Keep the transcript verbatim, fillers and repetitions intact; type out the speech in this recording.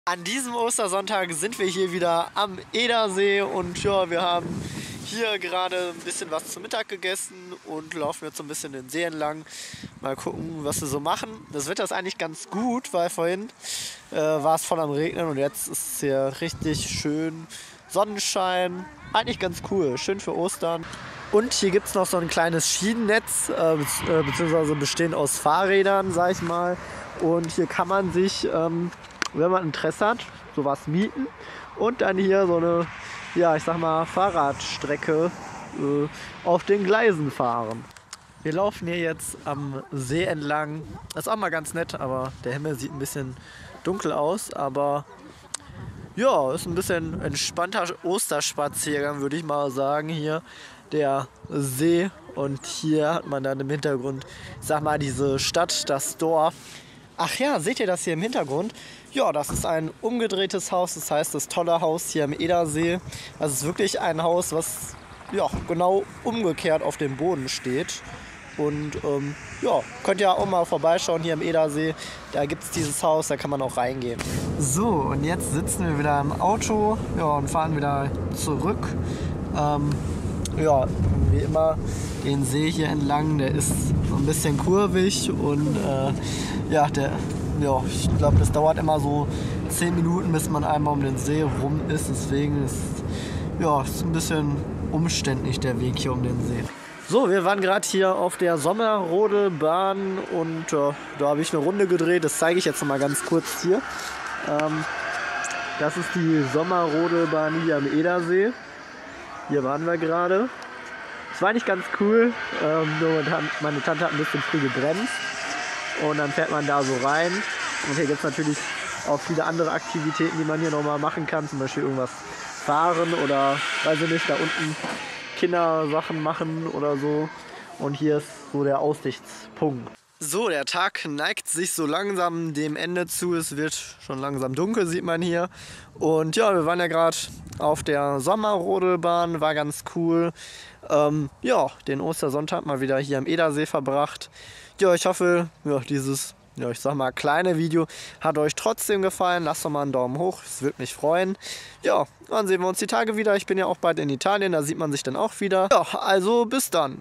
An diesem Ostersonntag sind wir hier wieder am Edersee und ja, wir haben hier gerade ein bisschen was zu Mittag gegessen und laufen jetzt so ein bisschen den See entlang. Mal gucken, was wir so machen. Das Wetter ist eigentlich ganz gut, weil vorhin äh, war es voll am Regnen und jetzt ist es hier richtig schön Sonnenschein. Eigentlich ganz cool, schön für Ostern. Und hier gibt es noch so ein kleines Schienennetz, äh, be beziehungsweise bestehend aus Fahrrädern, sag ich mal. Und hier kann man sich, ähm, wenn man Interesse hat, sowas mieten und dann hier so eine, ja, ich sag mal, Fahrradstrecke äh, auf den Gleisen fahren. Wir laufen hier jetzt am See entlang. Das ist auch mal ganz nett, aber der Himmel sieht ein bisschen dunkel aus. Aber ja, ist ein bisschen entspannter Osterspaziergang, würde ich mal sagen. Hier der See und hier hat man dann im Hintergrund, ich sag mal, diese Stadt, das Dorf. Ach ja, seht ihr das hier im Hintergrund? Ja, das ist ein umgedrehtes Haus, das heißt das tolle Haus hier am Edersee. Das ist wirklich ein Haus, was ja, genau umgekehrt auf dem Boden steht. Und ähm, ja, könnt ihr auch mal vorbeischauen hier am Edersee. Da gibt es dieses Haus, da kann man auch reingehen. So, und jetzt sitzen wir wieder im Auto, ja, und fahren wieder zurück. Ähm, ja, wie immer den See hier entlang, der ist so ein bisschen kurvig und äh, ja, der, ja, ich glaube, das dauert immer so zehn Minuten, bis man einmal um den See rum ist. Deswegen ist ja, ist ein bisschen umständlich der Weg hier um den See. So, wir waren gerade hier auf der Sommerrodebahn und äh, da habe ich eine Runde gedreht. Das zeige ich jetzt noch mal ganz kurz hier. Ähm, das ist die Sommerrodebahn hier am Edersee. Hier waren wir gerade. Es war eigentlich ganz cool. Ähm, nur meine Tante hat ein bisschen früh gebremst. Und dann fährt man da so rein. Und hier gibt es natürlich auch viele andere Aktivitäten, die man hier nochmal machen kann. Zum Beispiel irgendwas fahren oder, weiß ich nicht, da unten Kindersachen machen oder so. Und hier ist so der Aussichtspunkt. So, der Tag neigt sich so langsam dem Ende zu. Es wird schon langsam dunkel, sieht man hier. Und ja, wir waren ja gerade auf der Sommerrodelbahn, war ganz cool. Ähm, ja, den Ostersonntag mal wieder hier am Edersee verbracht. Ja, ich hoffe, ja, dieses, ja, ich sag mal, kleine Video hat euch trotzdem gefallen. Lasst doch mal einen Daumen hoch, es würde mich freuen. Ja, dann sehen wir uns die Tage wieder. Ich bin ja auch bald in Italien, da sieht man sich dann auch wieder. Ja, also bis dann.